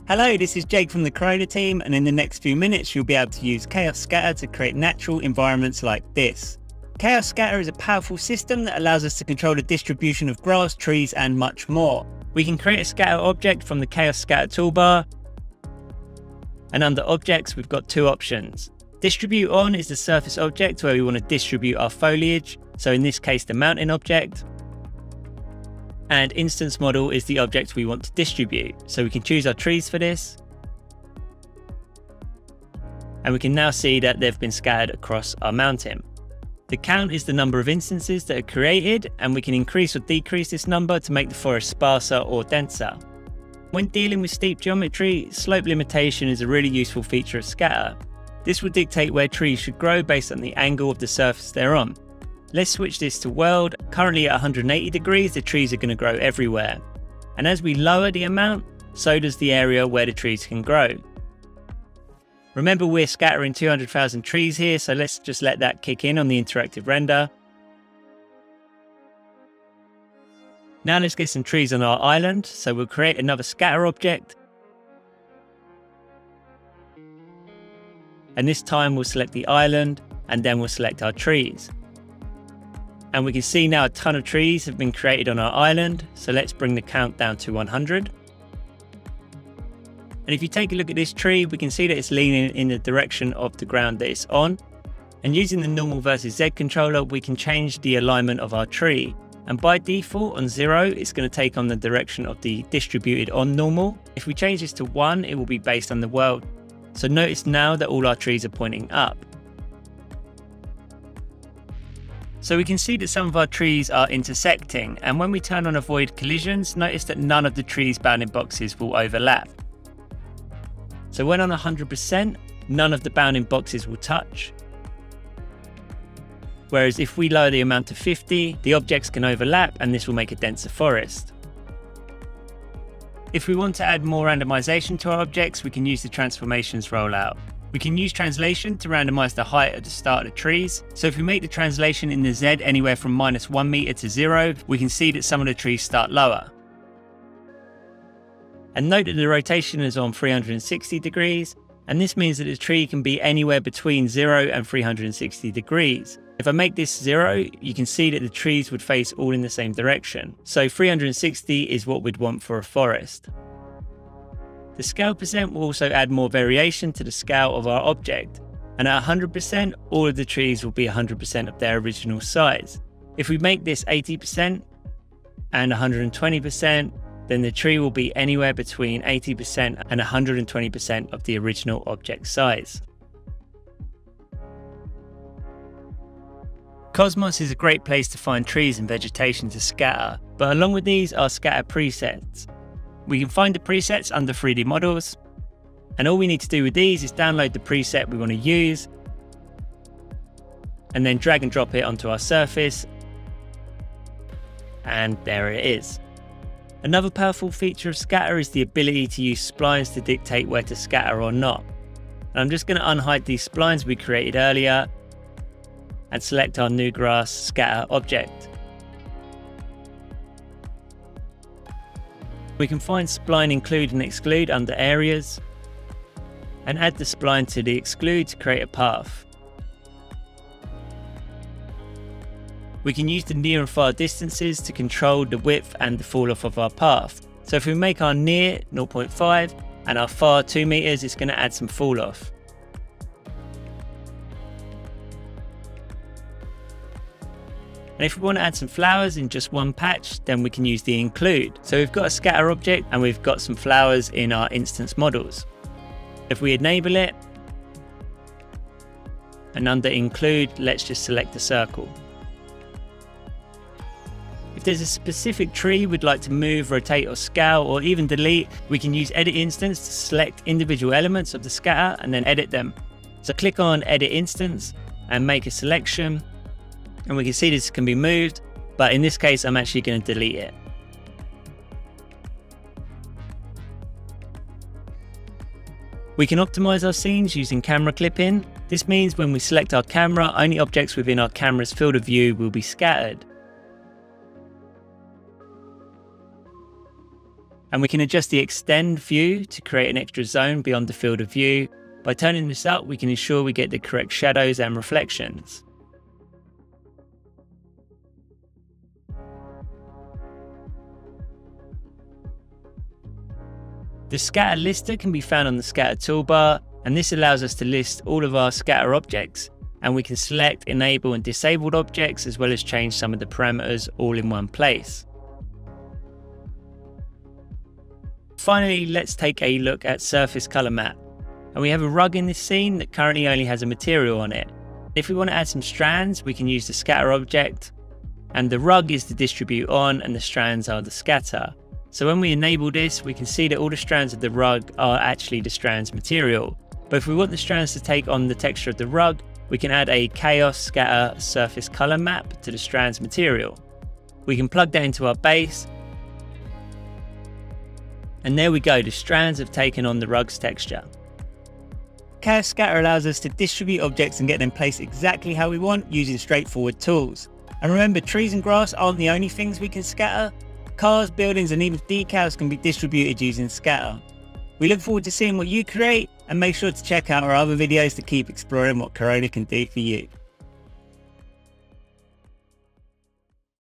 Hello, this is Jake from the Corona team, and in the next few minutes you'll be able to use Chaos Scatter to create natural environments like this. Chaos Scatter is a powerful system that allows us to control the distribution of grass, trees and much more. We can create a scatter object from the Chaos Scatter toolbar, and under objects we've got two options. Distribute on is the surface object where we want to distribute our foliage, so in this case the mountain object. And instance model is the object we want to distribute. So we can choose our trees for this. And we can now see that they've been scattered across our mountain. The count is the number of instances that are created, and we can increase or decrease this number to make the forest sparser or denser. When dealing with steep geometry, slope limitation is a really useful feature of scatter. This will dictate where trees should grow based on the angle of the surface they're on. Let's switch this to world. Currently at 180 degrees, the trees are going to grow everywhere. And as we lower the amount, so does the area where the trees can grow. Remember, we're scattering 200,000 trees here, so let's just let that kick in on the interactive render. Now let's get some trees on our island. So we'll create another scatter object. And this time we'll select the island, and then we'll select our trees. And we can see now a ton of trees have been created on our island. So let's bring the count down to 100. And if you take a look at this tree, we can see that it's leaning in the direction of the ground that it's on. And using the normal versus Z controller, we can change the alignment of our tree. And by default on 0, it's going to take on the direction of the distributed on normal. If we change this to 1, it will be based on the world. So notice now that all our trees are pointing up. So we can see that some of our trees are intersecting, and when we turn on avoid collisions, notice that none of the trees bounding boxes will overlap. So when on 100%, none of the bounding boxes will touch. Whereas if we lower the amount to 50, the objects can overlap and this will make a denser forest. If we want to add more randomization to our objects, we can use the transformations rollout. We can use translation to randomize the height at the start of the trees. So if we make the translation in the Z anywhere from -1 meter to 0, we can see that some of the trees start lower. And note that the rotation is on 360 degrees, and this means that the tree can be anywhere between 0 and 360 degrees. If I make this 0, you can see that the trees would face all in the same direction. So 360 is what we'd want for a forest. The scale percent will also add more variation to the scale of our object, and at 100%, all of the trees will be 100% of their original size. If we make this 80% and 120%, then the tree will be anywhere between 80% and 120% of the original object size. Cosmos is a great place to find trees and vegetation to scatter, but along with these are scatter presets. We can find the presets under 3D models, and all we need to do with these is download the preset we want to use, and then drag and drop it onto our surface, and there it is. Another powerful feature of scatter is the ability to use splines to dictate where to scatter or not. And I'm just going to unhide these splines we created earlier and select our new grass scatter object. We can find spline include and exclude under areas, and add the spline to the exclude to create a path. We can use the near and far distances to control the width and the fall off of our path. So if we make our near 0.5 and our far 2 meters, it's going to add some fall off. And if we want to add some flowers in just one patch, then we can use the include. So we've got a scatter object and we've got some flowers in our instance models. If we enable it, and under include, let's just select a circle. If there's a specific tree we'd like to move, rotate or scale or even delete, we can use edit instance to select individual elements of the scatter and then edit them. So click on edit instance and make a selection. And we can see this can be moved, but in this case, I'm actually going to delete it. We can optimize our scenes using camera clipping. This means when we select our camera, only objects within our camera's field of view will be scattered. And we can adjust the extend view to create an extra zone beyond the field of view. By turning this up, we can ensure we get the correct shadows and reflections. The scatter lister can be found on the scatter toolbar, and this allows us to list all of our scatter objects, and we can select enable and disabled objects as well as change some of the parameters all in one place. Finally, let's take a look at surface color map. And we have a rug in this scene that currently only has a material on it. If we want to add some strands, we can use the scatter object, and the rug is the distribute on and the strands are the scatter. So when we enable this, we can see that all the strands of the rug are actually the strands material. But if we want the strands to take on the texture of the rug, we can add a chaos scatter surface color map to the strands material. We can plug that into our base, and there we go, the strands have taken on the rug's texture. Chaos scatter allows us to distribute objects and get them placed exactly how we want using straightforward tools. And remember, trees and grass aren't the only things we can scatter. Cars, buildings and even decals can be distributed using scatter. We look forward to seeing what you create, and make sure to check out our other videos to keep exploring what Corona can do for you.